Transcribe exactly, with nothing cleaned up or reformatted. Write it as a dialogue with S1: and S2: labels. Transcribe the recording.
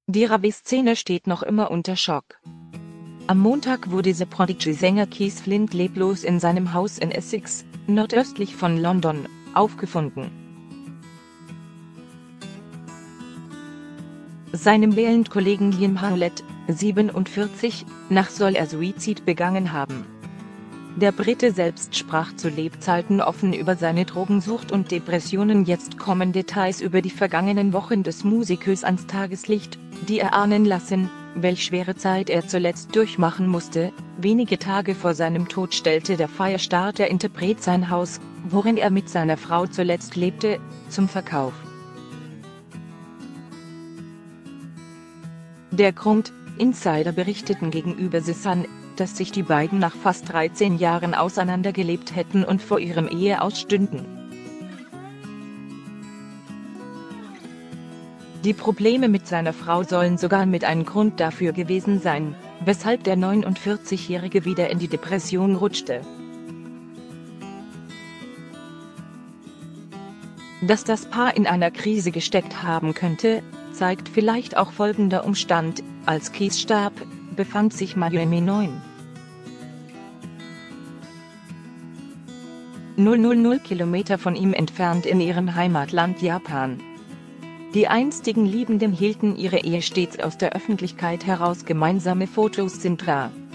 S1: Die Ravi-Szene steht noch immer unter Schock. Am Montag wurde The Prodigy-Sänger Keith Flint leblos in seinem Haus in Essex, nordöstlich von London, aufgefunden. Seinem Band-Kollegen Liam Howlett, siebenundvierzig, nach soll er Suizid begangen haben. Der Brite selbst sprach zu Lebzeiten offen über seine Drogensucht und Depressionen. Jetzt kommen Details über die vergangenen Wochen des Musikers ans Tageslicht, die erahnen lassen, welch schwere Zeit er zuletzt durchmachen musste. Wenige Tage vor seinem Tod stellte der Firestar der Interpret sein Haus, worin er mit seiner Frau zuletzt lebte, zum Verkauf. Der Grund: Insider berichteten gegenüber The Sun, dass sich die beiden nach fast dreizehn Jahren auseinandergelebt hätten und vor ihrem Ehe-Aus stünden. Die Probleme mit seiner Frau sollen sogar mit ein Grund dafür gewesen sein, weshalb der neunundvierzigjährige wieder in die Depression rutschte. Dass das Paar in einer Krise gesteckt haben könnte, zeigt vielleicht auch folgender Umstand: Als Keith starb, befand sich Mayumi neun Komma Kilometer von ihm entfernt in ihrem Heimatland Japan. Die einstigen Liebenden hielten ihre Ehe stets aus der Öffentlichkeit heraus. Gemeinsame Fotos sind rar.